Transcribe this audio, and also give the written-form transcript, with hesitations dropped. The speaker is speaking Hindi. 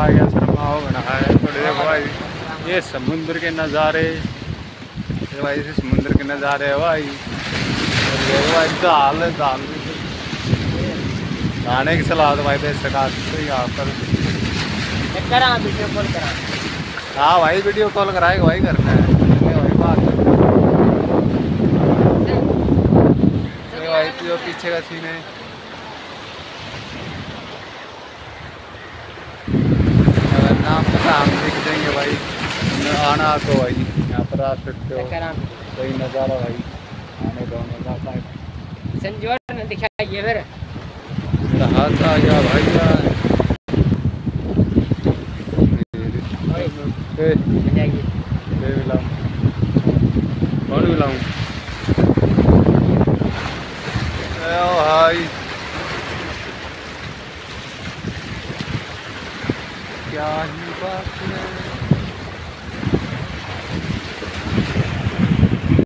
गया शर्मा हो बना है। तो देखो भाई ये समुद्र के नज़ारे, ये भाई से समुद्र के नज़ारे है भाई। और देखो भाई दाल दाल खाने की सलाह तो भाई दे सका यहाँ पर। करा वीडियो कॉल करा। हाँ भाई वीडियो कॉल कराएगा भाई, करना है भाई बात। भाई जो पीछे का सीन है नाम पता हम लिख देंगे भाई। आना तो भाई यहाँ पर आ सकते हो, सही नज़ारा भाई आने दोनों का। संजोर ने दिखाइए फिर मेरा हाथ आ गया भाई यार। कौन मिलाऊँ भाई, क्या ही बात है।